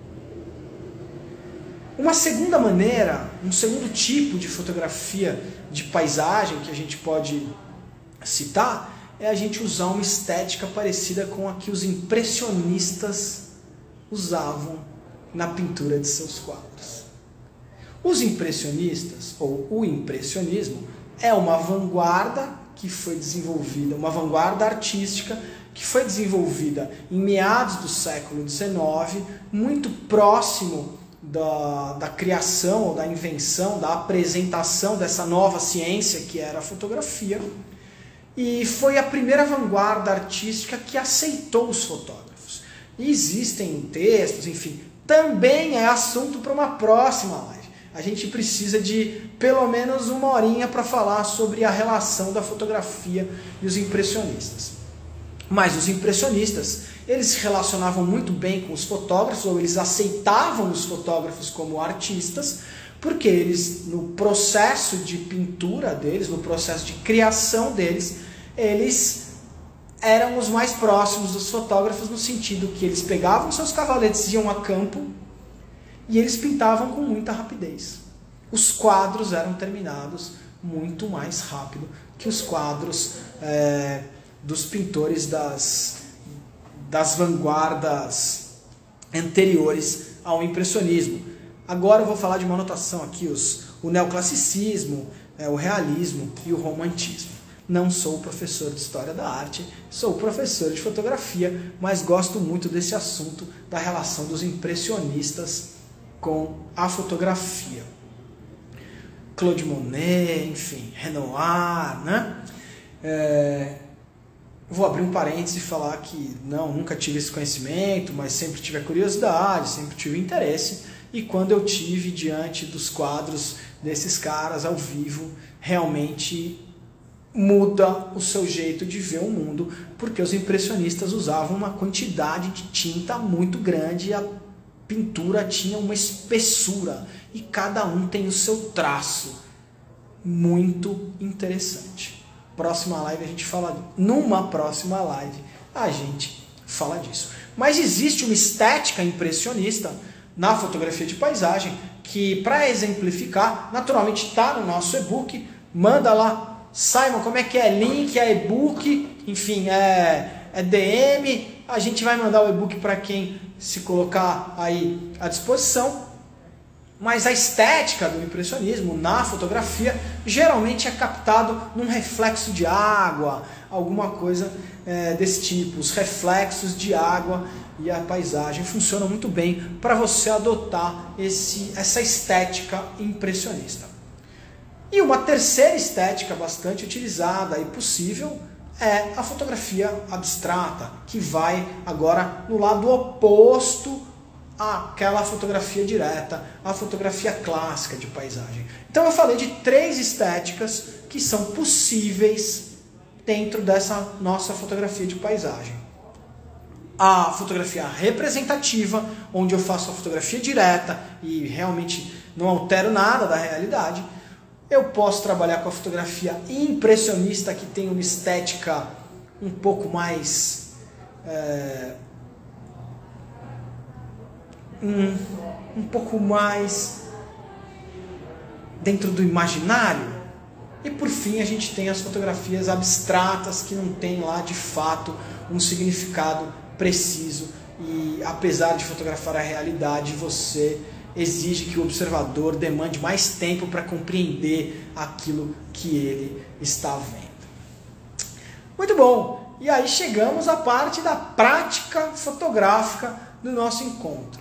Uma segunda maneira, um segundo tipo de fotografia de paisagem que a gente pode citar é a gente usar uma estética parecida com a que os impressionistas usavam na pintura de seus quadros. Os impressionistas, ou o impressionismo, é uma vanguarda que foi desenvolvida, uma vanguarda artística que foi desenvolvida em meados do século dezenove, muito próximo da, da criação, ou da invenção, da apresentação dessa nova ciência que era a fotografia, e foi a primeira vanguarda artística que aceitou os fotógrafos. E existem textos, enfim, também é assunto para uma próxima live. A gente precisa de pelo menos uma horinha para falar sobre a relação da fotografia e os impressionistas. Mas os impressionistas, eles se relacionavam muito bem com os fotógrafos, ou eles aceitavam os fotógrafos como artistas, porque eles, no processo de pintura deles, no processo de criação deles, eles eram os mais próximos dos fotógrafos, no sentido que eles pegavam seus cavaletes, iam a campo, e eles pintavam com muita rapidez. Os quadros eram terminados muito mais rápido que os quadros é, dos pintores das, das vanguardas anteriores ao impressionismo. Agora eu vou falar de uma anotação aqui, os, o neoclassicismo, é, o realismo e o romantismo. Não sou professor de História da Arte, sou professor de fotografia, mas gosto muito desse assunto da relação dos impressionistas com a fotografia. Claude Monet, enfim, Renoir, né? É, vou abrir um parênteses e falar que não, nunca tive esse conhecimento, mas sempre tive a curiosidade, sempre tive interesse, e quando eu tive diante dos quadros desses caras ao vivo, realmente muda o seu jeito de ver o mundo, porque os impressionistas usavam uma quantidade de tinta muito grande e a pintura tinha uma espessura e cada um tem o seu traço muito interessante. Próxima live a gente fala, numa próxima live a gente fala disso. Mas existe uma estética impressionista na fotografia de paisagem que, para exemplificar, naturalmente está no nosso e-book. Manda lá, Simon, como é que é? Link, é e-book, enfim, é, é D M. A gente vai mandar o e-book para quem se colocar aí à disposição. Mas a estética do impressionismo na fotografia geralmente é captado num reflexo de água, alguma coisa é, desse tipo. Os reflexos de água e a paisagem funcionam muito bem para você adotar esse, essa estética impressionista. E uma terceira estética bastante utilizada e possível é a fotografia abstrata, que vai agora no lado oposto àquela fotografia direta, a fotografia clássica de paisagem. Então eu falei de três estéticas que são possíveis dentro dessa nossa fotografia de paisagem. A fotografia representativa, onde eu faço a fotografia direta e realmente não altero nada da realidade. Eu posso trabalhar com a fotografia impressionista, que tem uma estética um pouco mais é, um, um pouco mais dentro do imaginário. E por fim a gente tem as fotografias abstratas, que não tem lá de fato um significado preciso, e apesar de fotografar a realidade, você exige que o observador demande mais tempo para compreender aquilo que ele está vendo. Muito bom! E aí chegamos à parte da prática fotográfica do nosso encontro.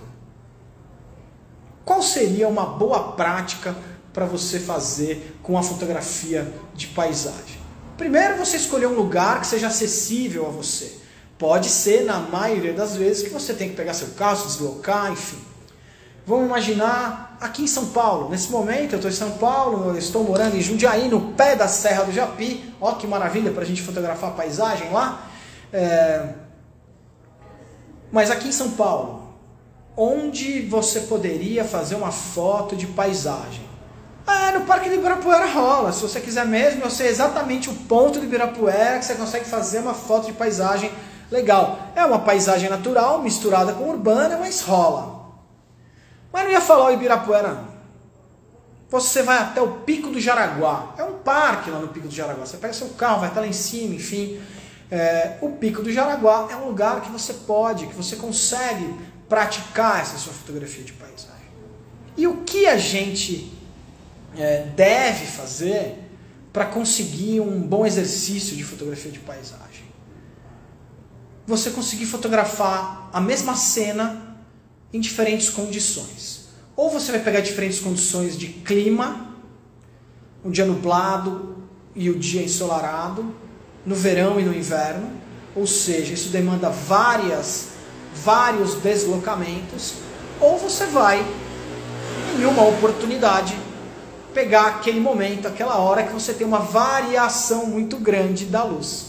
Qual seria uma boa prática para você fazer com a fotografia de paisagem? Primeiro, você escolher um lugar que seja acessível a você. Pode ser, na maioria das vezes, que você tem que pegar seu carro, se deslocar, enfim. Vamos imaginar aqui em São Paulo. Nesse momento eu estou em São Paulo, eu estou morando em Jundiaí, no pé da Serra do Japi. Ó que maravilha para a gente fotografar a paisagem lá. É... Mas aqui em São Paulo, onde você poderia fazer uma foto de paisagem? Ah, no Parque de Ibirapuera rola. Se você quiser mesmo, eu sei exatamente o ponto de Ibirapuera que você consegue fazer uma foto de paisagem legal. É uma paisagem natural misturada com urbana, mas rola. Mas não ia falar o Ibirapuera, não. Você vai até o Pico do Jaraguá. É um parque lá no Pico do Jaraguá. Você pega seu carro, vai até lá em cima, enfim. É, o Pico do Jaraguá é um lugar que você pode, que você consegue praticar essa sua fotografia de paisagem. E o que a gente é, deve fazer para conseguir um bom exercício de fotografia de paisagem? Você conseguir fotografar a mesma cena em diferentes condições. Ou você vai pegar diferentes condições de clima, um dia nublado e o dia ensolarado, no verão e no inverno, ou seja, isso demanda várias, vários deslocamentos, ou você vai, em uma oportunidade, pegar aquele momento, aquela hora que você tem uma variação muito grande da luz.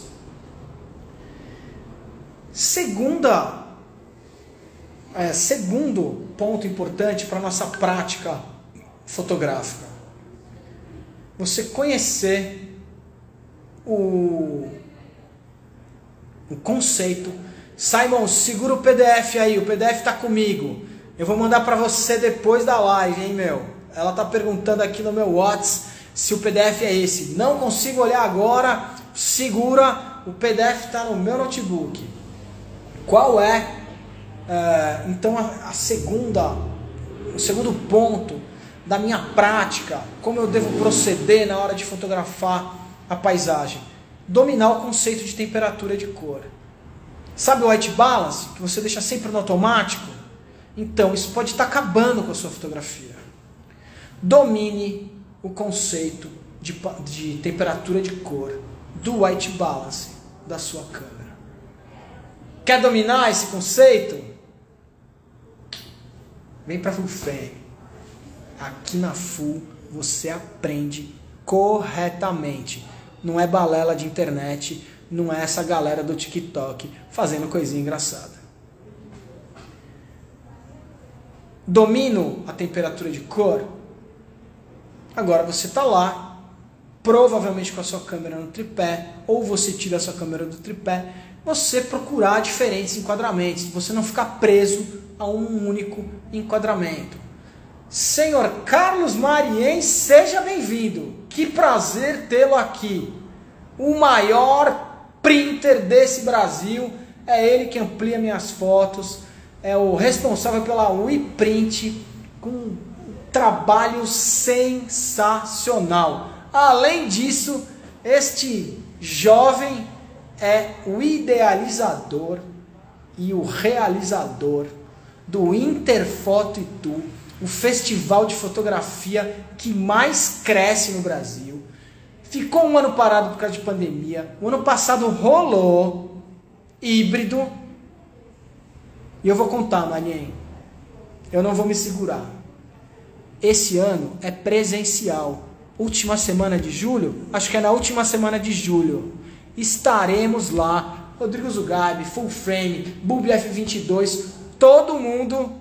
Segunda É, segundo ponto importante para a nossa prática fotográfica. Você conhecer o, o conceito. Simon, segura o P D F aí, o P D F está comigo. Eu vou mandar para você depois da live, hein, meu? Ela está perguntando aqui no meu WhatsApp se o P D F é esse. Não consigo olhar agora, segura, o P D F está no meu notebook. Qual é, é então, a, a segunda, o segundo ponto da minha prática, como eu devo proceder na hora de fotografar a paisagem? Dominar o conceito de temperatura de cor. Sabe o white balance, que você deixa sempre no automático? Então, isso pode estar acabando com a sua fotografia. Domine o conceito de, de temperatura de cor do white balance da sua câmera. Quer dominar esse conceito? Vem para Full Frame. Aqui na Full você aprende corretamente. Não é balela de internet, não é essa galera do TikTok fazendo coisinha engraçada. Domino a temperatura de cor. Agora você está lá, provavelmente com a sua câmera no tripé, ou você tira a sua câmera do tripé, você procurar diferentes enquadramentos, você não ficar preso a um único enquadramento. Senhor Carlos Marien, seja bem-vindo. Que prazer tê-lo aqui. O maior printer desse Brasil, é ele que amplia minhas fotos, é o responsável pela WePrint, com um trabalho sensacional. Além disso, este jovem é o idealizador e o realizador do Interfoto Itu, o festival de fotografia que mais cresce no Brasil. Ficou um ano parado por causa de pandemia. O ano passado rolou híbrido. E eu vou contar, Marien. Eu não vou me segurar. Esse ano é presencial. Última semana de julho, acho que é na última semana de julho, estaremos lá. Rodrigo Zugabi, Full Frame, Bulb F vinte e dois, todo mundo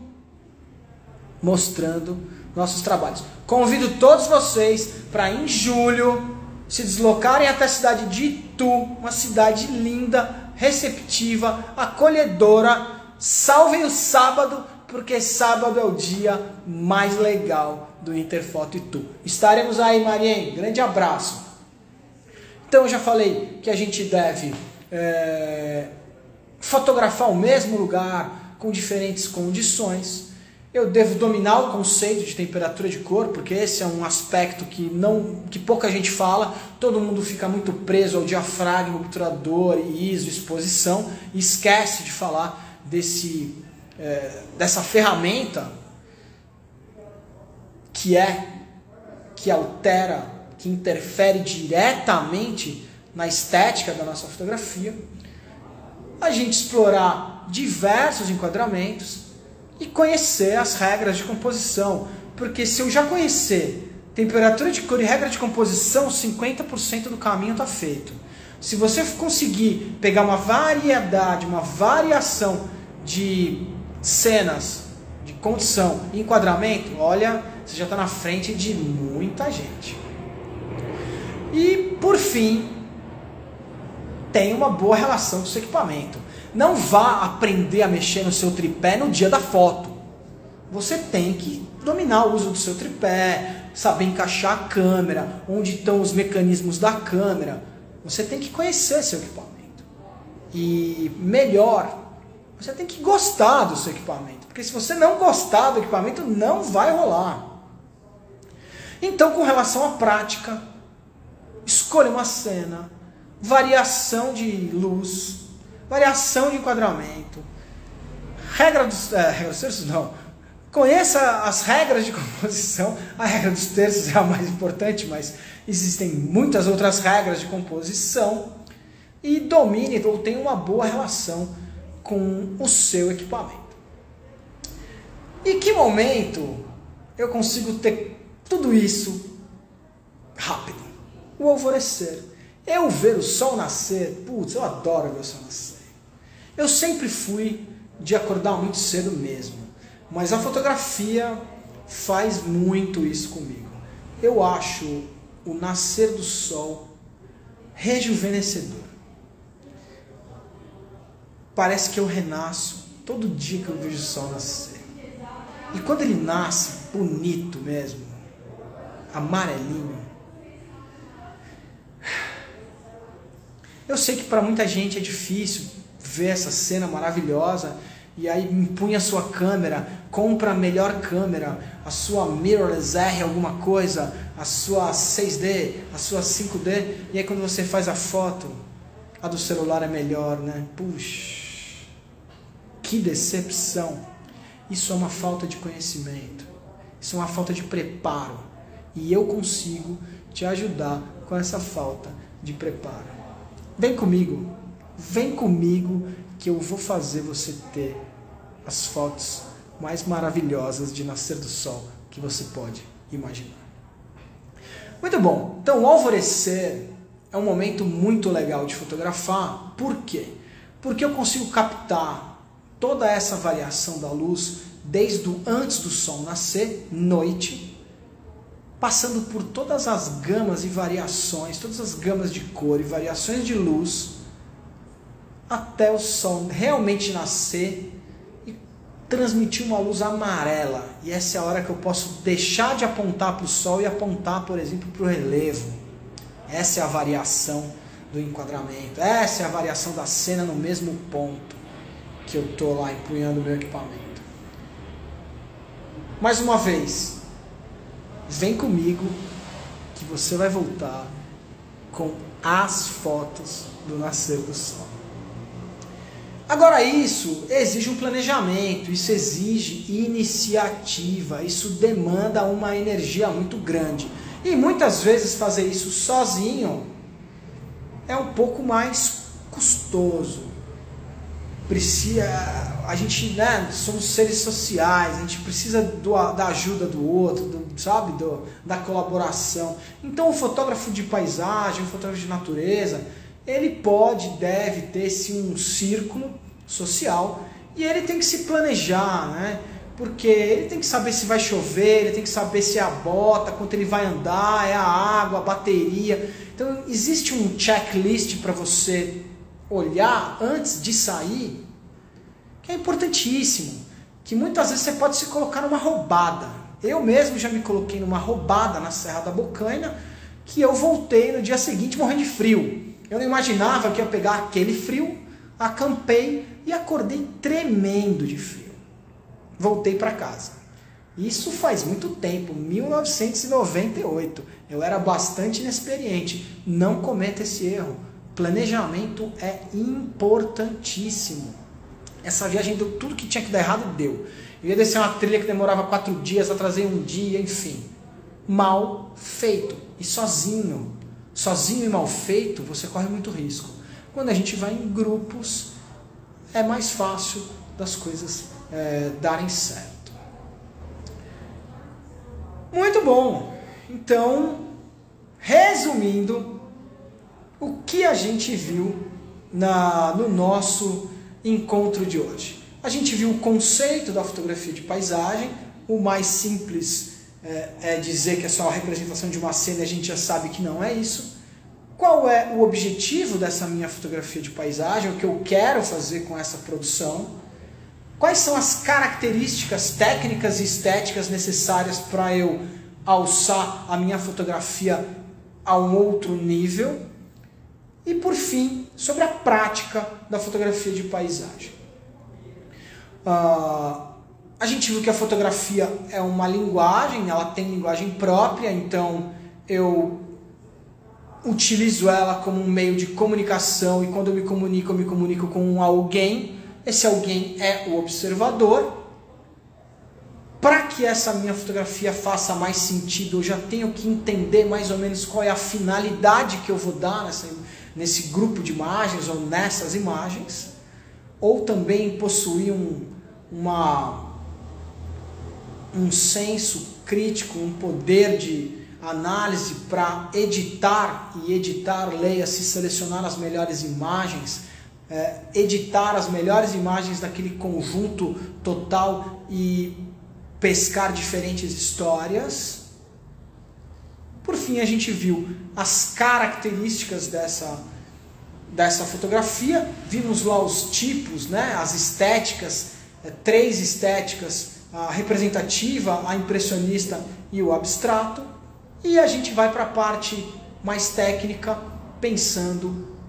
mostrando nossos trabalhos. Convido todos vocês para em julho se deslocarem até a cidade de Itu, uma cidade linda, receptiva, acolhedora. Salvem o sábado, porque sábado é o dia mais legal do Interfoto Itu. Estaremos aí, Marien. Grande abraço. Então eu já falei que a gente deve é, fotografar o mesmo lugar com diferentes condições. Eu devo dominar o conceito de temperatura de cor, porque esse é um aspecto que, não, que pouca gente fala. Todo mundo fica muito preso ao diafragma, obturador, I S O, exposição, e esquece de falar desse, é, dessa ferramenta que é, que altera, que interfere diretamente na estética da nossa fotografia. A gente explorar diversos enquadramentos e conhecer as regras de composição, porque se eu já conhecer temperatura de cor e regra de composição, cinquenta por cento do caminho está feito. Se você conseguir pegar uma variedade, uma variação de cenas, de condição e enquadramento, olha, você já está na frente de muita gente. E, por fim, tenha uma boa relação com o seu equipamento. Não vá aprender a mexer no seu tripé no dia da foto. Você tem que dominar o uso do seu tripé, saber encaixar a câmera, onde estão os mecanismos da câmera. Você tem que conhecer seu equipamento. E melhor, você tem que gostar do seu equipamento. Porque se você não gostar do equipamento, não vai rolar. Então, com relação à prática, escolha uma cena, variação de luz, variação de enquadramento, regra dos, é, regra dos terços, não. Conheça as regras de composição. A regra dos terços é a mais importante, mas existem muitas outras regras de composição. E domine ou tenha uma boa relação com o seu equipamento. Em que momento eu consigo ter tudo isso rápido? O alvorecer. Eu ver o sol nascer, putz, eu adoro ver o sol nascer. Eu sempre fui de acordar muito cedo mesmo, mas a fotografia faz muito isso comigo. Eu acho o nascer do sol rejuvenescedor. Parece que eu renasço todo dia que eu vejo o sol nascer. E quando ele nasce, bonito mesmo, amarelinho. Eu sei que para muita gente é difícil vê essa cena maravilhosa e aí empunha a sua câmera, compra a melhor câmera, a sua mirrorless R alguma coisa, a sua seis D, a sua cinco D, e aí quando você faz a foto, a do celular é melhor, né? Puxa, que decepção. Isso é uma falta de conhecimento, isso é uma falta de preparo, e eu consigo te ajudar com essa falta de preparo. Vem comigo, vem comigo que eu vou fazer você ter as fotos mais maravilhosas de nascer do sol que você pode imaginar. Muito bom, então o alvorecer é um momento muito legal de fotografar. Por quê? Porque eu consigo captar toda essa variação da luz desde o antes do sol nascer, noite, passando por todas as gamas e variações, todas as gamas de cor e variações de luz, até o sol realmente nascer e transmitir uma luz amarela. E essa é a hora que eu posso deixar de apontar para o sol e apontar, por exemplo, para o relevo. Essa é a variação do enquadramento, essa é a variação da cena no mesmo ponto que eu estou lá empunhando o meu equipamento. Mais uma vez, vem comigo que você vai voltar com as fotos do nascer do sol. Agora isso exige um planejamento, isso exige iniciativa, isso demanda uma energia muito grande. E muitas vezes fazer isso sozinho é um pouco mais custoso. Precisa, a gente, né, somos seres sociais, a gente precisa do, da ajuda do outro, do, sabe, do, da colaboração. Então o fotógrafo de paisagem, o fotógrafo de natureza, ele pode, deve ter sim um círculo social e ele tem que se planejar, né? Porque ele tem que saber se vai chover, ele tem que saber se é a bota, quanto ele vai andar, é a água, a bateria. Então existe um checklist para você olhar antes de sair, que é importantíssimo, que muitas vezes você pode se colocar numa roubada. Eu mesmo já me coloquei numa roubada na Serra da Bocaina, que eu voltei no dia seguinte morrendo de frio. Eu não imaginava que ia pegar aquele frio, acampei e acordei tremendo de frio. Voltei para casa. Isso faz muito tempo, mil novecentos e noventa e oito. Eu era bastante inexperiente. Não cometa esse erro. Planejamento é importantíssimo. Essa viagem deu tudo que tinha que dar errado, deu. Eu ia descer uma trilha que demorava quatro dias, atrasei um dia, enfim. Mal feito. E sozinho. Sozinho e mal feito, você corre muito risco. Quando a gente vai em grupos, é mais fácil das coisas é, darem certo. Muito bom. Então, resumindo, o que a gente viu na, no nosso encontro de hoje? A gente viu o conceito da fotografia de paisagem. O mais simples é, é dizer que é só a representação de uma cena e a gente já sabe que não é isso. Qual é o objetivo dessa minha fotografia de paisagem? O que eu quero fazer com essa produção? Quais são as características técnicas e estéticas necessárias para eu alçar a minha fotografia a um outro nível? E por fim, sobre a prática da fotografia de paisagem. Uh, a gente viu que a fotografia é uma linguagem, ela tem linguagem própria, então eu utilizo ela como um meio de comunicação e quando eu me comunico, eu me comunico com alguém. Esse alguém é o observador. Para que essa minha fotografia faça mais sentido, eu já tenho que entender mais ou menos qual é a finalidade que eu vou dar nessa nesse grupo de imagens ou nessas imagens, ou também possuir um, uma, um senso crítico, um poder de análise para editar, e editar, leia-se, selecionar as melhores imagens, é, editar as melhores imagens daquele conjunto total e pescar diferentes histórias. Por fim, a gente viu as características dessa, dessa fotografia, vimos lá os tipos, né, as estéticas, é, três estéticas, a representativa, a impressionista e o abstrato, e a gente vai para a parte mais técnica, pensando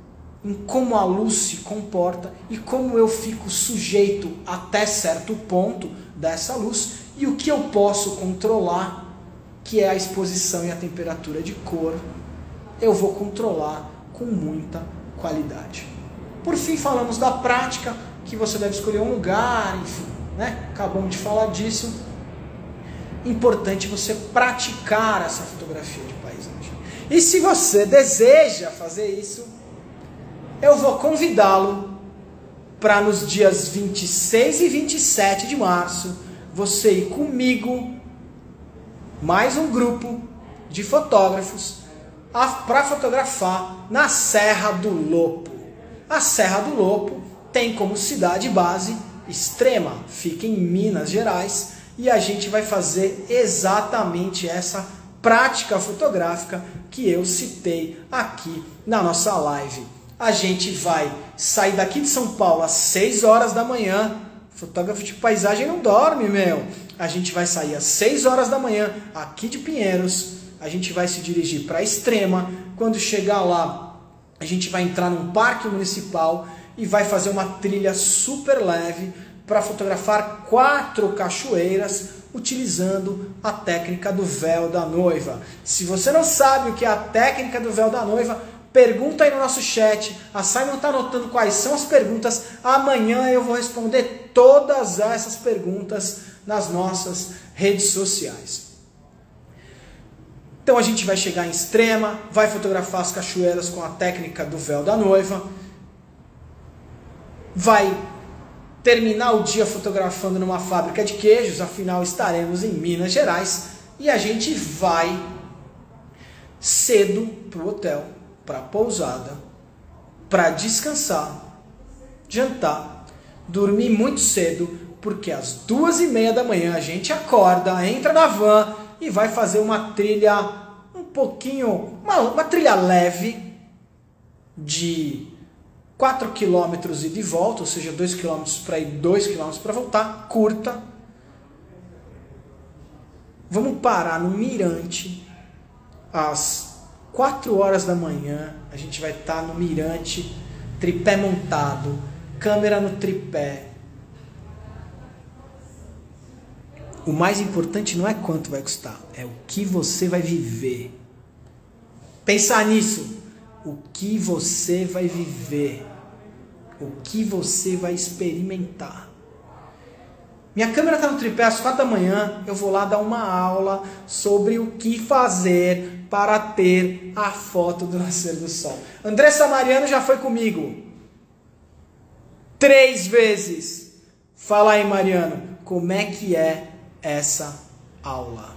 em como a luz se comporta e como eu fico sujeito até certo ponto dessa luz e o que eu posso controlar, que é a exposição e a temperatura de cor, eu vou controlar com muita qualidade. Por fim, falamos da prática, que você deve escolher um lugar, enfim, né? Acabamos de falar disso. Importante você praticar essa fotografia de paisagem. E se você deseja fazer isso, eu vou convidá-lo para nos dias vinte e seis e vinte e sete de março, você ir comigo, mais um grupo de fotógrafos, para fotografar na Serra do Lopo. A Serra do Lopo tem como cidade base Extrema, fica em Minas Gerais, e a gente vai fazer exatamente essa prática fotográfica que eu citei aqui na nossa live. A gente vai sair daqui de São Paulo às seis horas da manhã. Fotógrafo de paisagem não dorme, meu. A gente vai sair às seis horas da manhã aqui de Pinheiros. A gente vai se dirigir para Extrema. Quando chegar lá, a gente vai entrar num parque municipal e vai fazer uma trilha super leve para fotografar quatro cachoeiras utilizando a técnica do véu da noiva. Se você não sabe o que é a técnica do véu da noiva, pergunta aí no nosso chat. A Simon está anotando quais são as perguntas. Amanhã eu vou responder todas essas perguntas nas nossas redes sociais. Então a gente vai chegar em Extrema, vai fotografar as cachoeiras com a técnica do véu da noiva, vai terminar o dia fotografando numa fábrica de queijos, afinal estaremos em Minas Gerais, e a gente vai cedo para o hotel, para a pousada, para descansar, jantar, dormir muito cedo, porque às duas e meia da manhã a gente acorda, entra na van e vai fazer uma trilha um pouquinho, uma, uma trilha leve de quatro quilômetros e de volta, ou seja, dois quilômetros para ir, dois quilômetros para voltar, curta. Vamos parar no Mirante às quatro horas da manhã. A gente vai estar no Mirante, tripé montado, câmera no tripé. O mais importante não é quanto vai custar, é o que você vai viver. Pensar nisso. O que você vai viver. O que você vai experimentar. Minha câmera está no tripé às quatro da manhã. Eu vou lá dar uma aula sobre o que fazer para ter a foto do nascer do sol. Andressa Mariano já foi comigo. Três vezes. Fala aí, Mariano. Como é que é essa aula?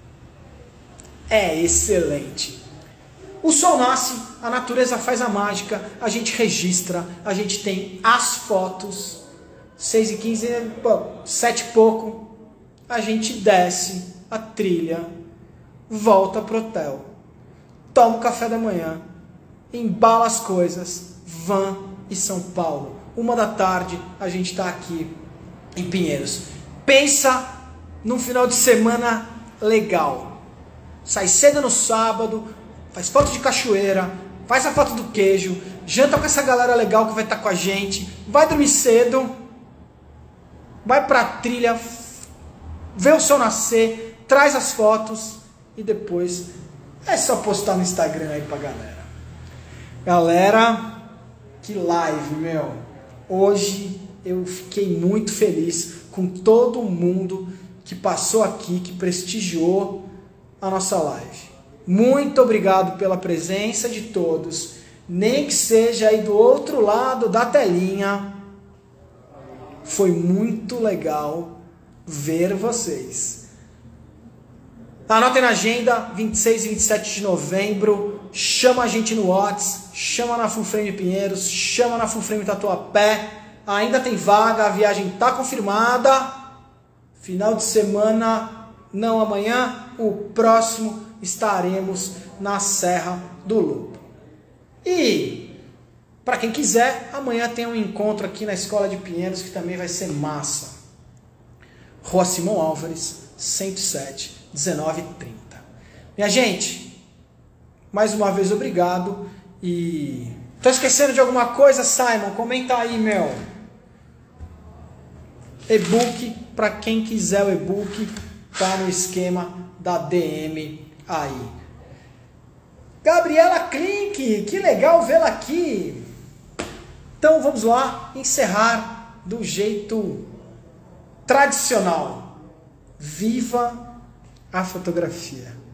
É excelente. O sol nasce, a natureza faz a mágica, a gente registra, a gente tem as fotos, seis e quinze, sete e pouco, a gente desce a trilha, volta pro hotel, toma o café da manhã, embala as coisas, van e São Paulo. Uma da tarde a gente está aqui em Pinheiros. Pensa num final de semana legal. Sai cedo no sábado, faz foto de cachoeira, faz a foto do queijo, janta com essa galera legal que vai estar com a gente, vai dormir cedo, vai pra trilha, vê o sol nascer, traz as fotos e depois é só postar no Instagram aí pra galera. Galera, que live, meu. Hoje eu fiquei muito feliz com todo mundo que passou aqui, que prestigiou a nossa live. Muito obrigado pela presença de todos, nem que seja aí do outro lado da telinha. Foi muito legal ver vocês. Anotem na agenda, vinte e seis e vinte e sete de novembro, chama a gente no WhatsApp, chama na Full Frame Pinheiros, chama na Full Frame Tatuapé, ainda tem vaga, a viagem está confirmada, final de semana, não amanhã, o próximo estaremos na Serra do Lopo. E, para quem quiser, amanhã tem um encontro aqui na Escola de Pinheiros que também vai ser massa. Rua Simão Álvares, cento e sete, dezenove e trinta. Minha gente, mais uma vez obrigado e Tô esquecendo de alguma coisa, Simon? Comenta aí, meu. E-book, para quem quiser o e-book, tá no esquema da D M aí. Gabriela Klink, que legal vê-la aqui. Então vamos lá encerrar do jeito tradicional. Viva a fotografia!